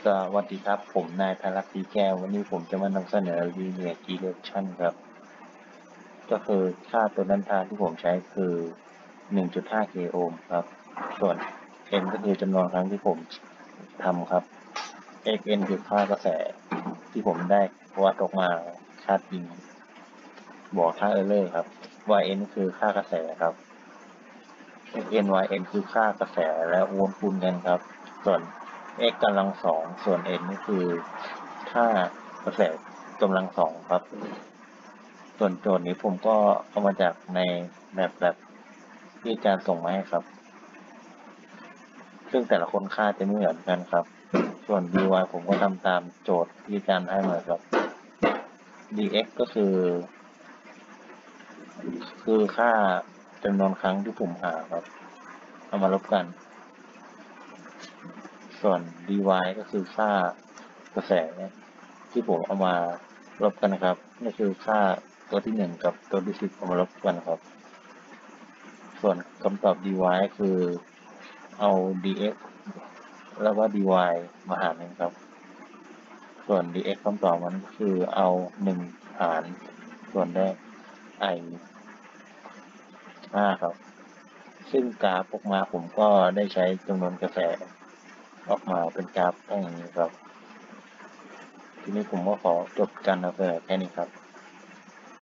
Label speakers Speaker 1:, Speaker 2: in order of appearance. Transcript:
Speaker 1: สวัสดีครับผมนายธนรัตน์ศรีแก้ววันนี้ผมจะมานำเสนอ linear regression ครับก็คือค่าตัวนั้นทางที่ผมใช้คือ 1.5 k โอห์มครับส่วน n ก็คือจำนวนครั้งที่ผมทำครับ xn คือค่ากระแสที่ผมได้วัดออกมาค่าจริงบวกค่า error ครับ yn คือค่ากระแสครับ xn yn คือค่ากระแสและโวลต์คูณกันครับส่วน x กำลังสองส่วน n ก็คือค่ากระแสกำลังสองครับส่วนโจทย์นี้ผมก็เอามาจากในแบบที่อาจารย์ส่งมาให้ครับซึ่งแต่ละคนค่าจะไม่เหมือนกันครับส่วน dy ผมก็ทำตามโจทย์ที่อาจารย์ให้มาครับ dx ก็คือค่าจำนวนครั้งที่ผมหาครับเอามาลบกันส่วน dy ก็คือค่ากระแสที่ผมเอามาลบกันนะครับนี่คือค่าตัวที่1กับตัวที่10เอามาลบกันครับส่วนคำตอบ dy คือเอา dx แล้วก็ dy มาหารกันครับส่วน dx คำตอบมันก็คือเอา1หารส่วนได้ i 5ครับซึ่งกราฟออกมาผมก็ได้ใช้จำนวนกระแสออกมาเป็นกราฟอย่างนี้ครับทีนี้ผมก็ขอจบการนำเสนอแค่นี้ครับ